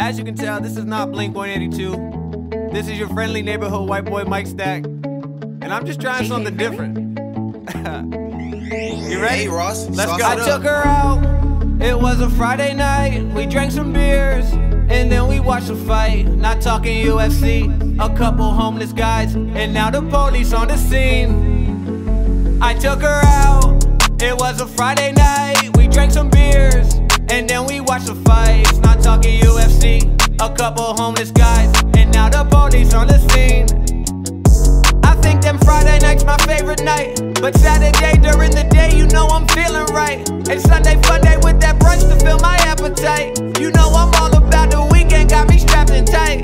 As you can tell, this is not Blink-182. This is your friendly neighborhood white boy Mike Stack. And I'm just trying something different. You ready? Hey, Ross. Let's go. I took her out. It was a Friday night. We drank some beers and then we watched a fight. Not talking UFC. A couple homeless guys and now the police on the scene. I took her out. It was a Friday night. We drank some beers and then we watched the fights. Not talking UFC. A couple homeless guys and now the police on the scene. I think them Friday nights my favorite night, but Saturday during the day, you know I'm feeling right. And Sunday fun day with that brunch to fill my appetite. You know I'm all about the weekend, got me strapped in tight.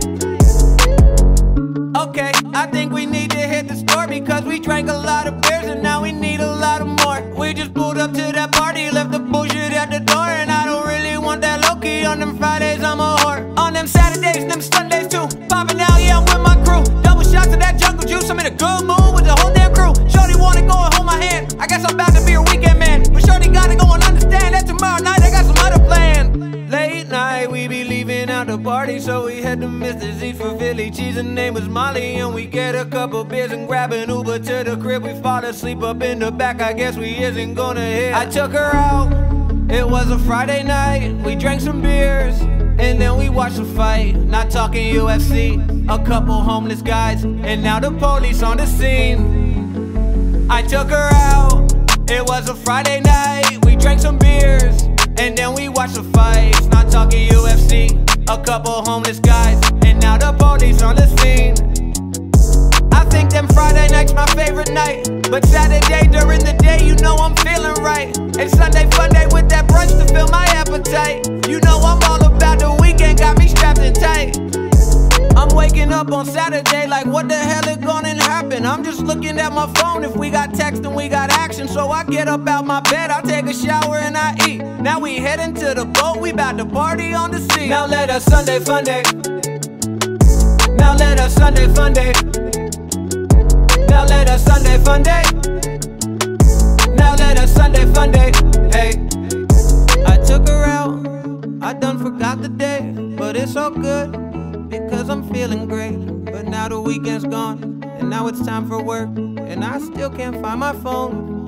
Okay, I think we need to hit the store because we drank a lot of beers and now we need a lot of more. We just pulled up to that party, left the bullshit at the door, and I don't really want that low-key. On them Fridays, I'm a whore. On them Saturdays, them Sundays too. Popping out, yeah, I'm with my crew. Double shots of that jungle juice, I'm in a good mood with the whole damn crew. Shorty wanna go and hold my hand, I guess I'm about to be a weekend man. But Shorty gotta go and understand that tomorrow night I got some other plan. Late night, we be leaving out the party, so we head to Mr. Z's for Philly cheese. Her name was Molly, and we get a couple beers and grab an Uber to the crib. We fall asleep up in the back, I guess we isn't gonna hit. I took her out, it was a Friday night. We drank some beers, and then we watched a fight. Not talking UFC, a couple homeless guys, and now the police on the scene. I took her out, it was a Friday night. We drank some beers, and then we watched the fights. Not talking UFC, a couple homeless guys, and now the police on the scene. I think them Friday nights my favorite night, but Saturday during the day, you know I'm feeling right. And Sunday fun day with that brunch to fill my appetite. You know I'm all about the weekend, got me strapped in tight. I'm waking up on Saturday like what the hell is gonna happen? I'm just looking at my phone if we got text and we got action. So I get up out my bed, I take a shower and I eat. Now we heading to the boat, we bout to party on the sea. Now let us Sunday fun day. Now let us Sunday fun day. Now let us Sunday fun day. Now let us Sunday fun day. Hey, I took her out, I done forgot the day, but it's all good because I'm feeling great. But now the weekend's gone, and now it's time for work, and I still can't find my phone.